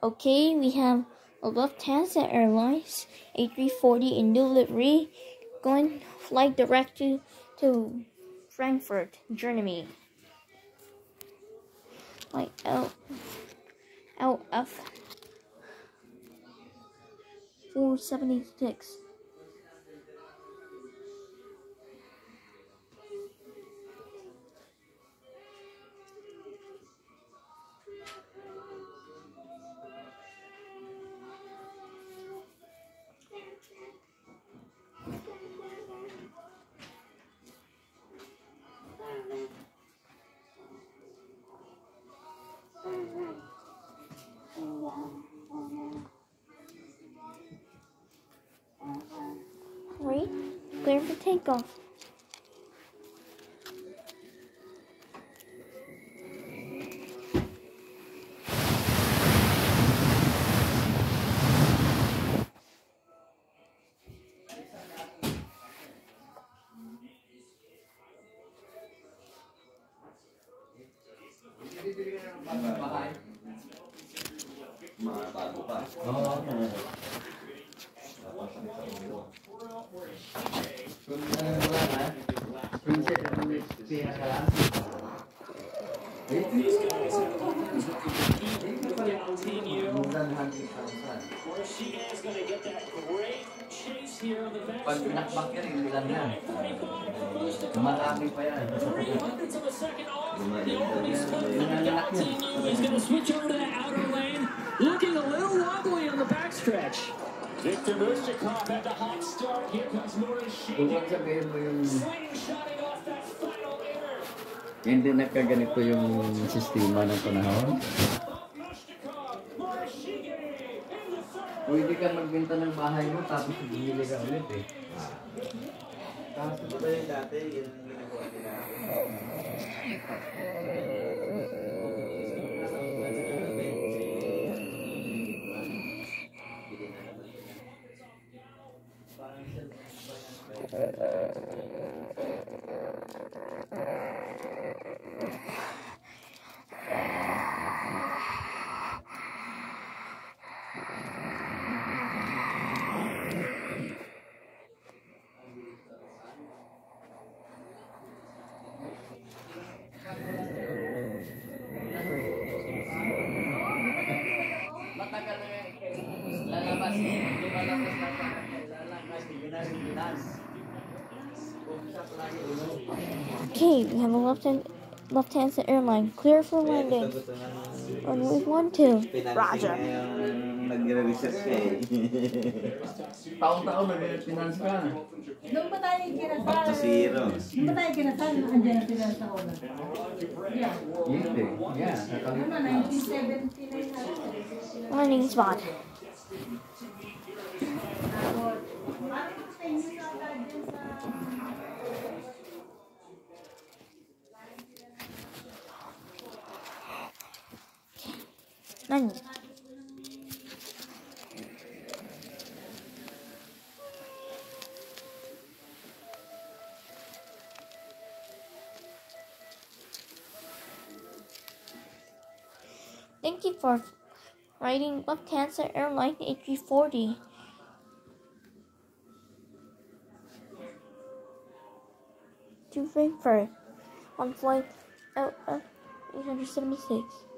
Okay, we have a Lufthansa Airlines A340 in new livery, going flight direct to Frankfurt, Germany. Like LH876. Wait, clear for takeoff. Pag pinakbak yan, hindi lang yan. Marami pa yan. He's going to switch over to the outer lane, looking a little wobbly on the backstretch. Victor Mushakov had the hot start. Here comes Morishige. Slingshotting off that final inner. Hindi nagkaganito yung sistema ng panahon. Pwede ka magbenta ng bahay mo tapos bumili ka ulit eh. Tapos ba yung dati, yun ang ginagawa nila. Okay, we have a Lufthansa airline clear for landing. Runway 12. Roger. Nagre-research ka eh. Taon-taon nag-finance ka. Doon ba tayo kinasal? 0. Doon ba tayo kinasal? Andiyan na sila sa oras. Yeah. Hindi. Yeah. Ano, 1979 na. Landing spot. Landing. Thank you for riding Lufthansa Airlines A340 to Frankfurt on flight LH876.